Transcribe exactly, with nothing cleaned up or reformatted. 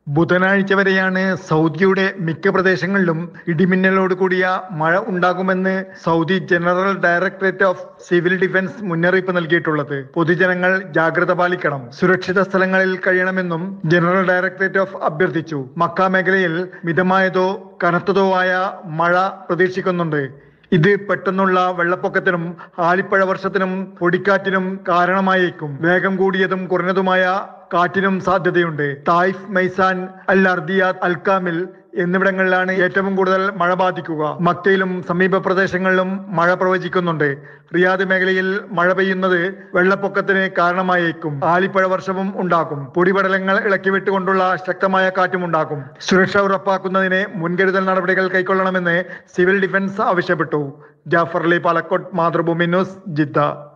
ബുധനാഴ്ച വരെയാണ് സൗദിയുടെ മിക്ക പ്രദേശങ്ങളിലും ഇടിമിന്നലോട് കൂടിയ മഴ ഉണ്ടാകുമെന്ന് Saudi general directorate of civil defence മുന്നറിയിപ്പ് നൽകിയിട്ടുള്ളത്. പൊതുജനങ്ങൾ ജാഗ്രത പാലിക്കണം, സുരക്ഷിത സ്ഥലങ്ങളിൽ കഴിയണമെന്നും ജനറൽ ഡയറക്ടറേറ്റ് ഓഫ് അഭ്യർത്ഥിച്ചു. മക്ക മേഖലയിൽ മിതമായതോ കനത്തതോ ആയ മഴ പ്രതീക്ഷിക്കുന്നുണ്ട്. ഇത് പെട്ടെന്നുള്ള വെള്ളപ്പൊക്കത്തിനും ആലിപ്പഴ വർഷത്തിനും പൊടിക്കാറ്റിനും കാരണമായേക്കും. വേഗം കൂടിയതും കുറഞ്ഞതുമായ കാറ്റിനും സാധ്യതയുണ്ട്. തായിഫ്, മൈസാൻ, അൽ അർദിയാത്ത്, അൽ കാമിൽ എന്നിവിടങ്ങളിലാണ് ഏറ്റവും കൂടുതൽ മഴ ബാധിക്കുക. മക്കയിലും സമീപ പ്രദേശങ്ങളിലും മഴ പ്രവചിക്കുന്നുണ്ട്. റിയാദ് മേഖലയിൽ മഴ പെയ്യുന്നത് വെള്ളപ്പൊക്കത്തിന് കാരണമായേക്കും. ആലിപ്പഴ വർഷവും ഉണ്ടാക്കും. പൊടിപടലങ്ങൾ ഇളക്കി വിട്ടുകൊണ്ടുള്ള ശക്തമായ കാറ്റും ഉണ്ടാക്കും. സുരക്ഷ ഉറപ്പാക്കുന്നതിന് മുൻകരുതൽ നടപടികൾ കൈക്കൊള്ളണമെന്ന് സിവിൽ ഡിഫൻസ് ആവശ്യപ്പെട്ടു. Jafar Ali, Palakkode, Mathrubhumi news, Jeddah.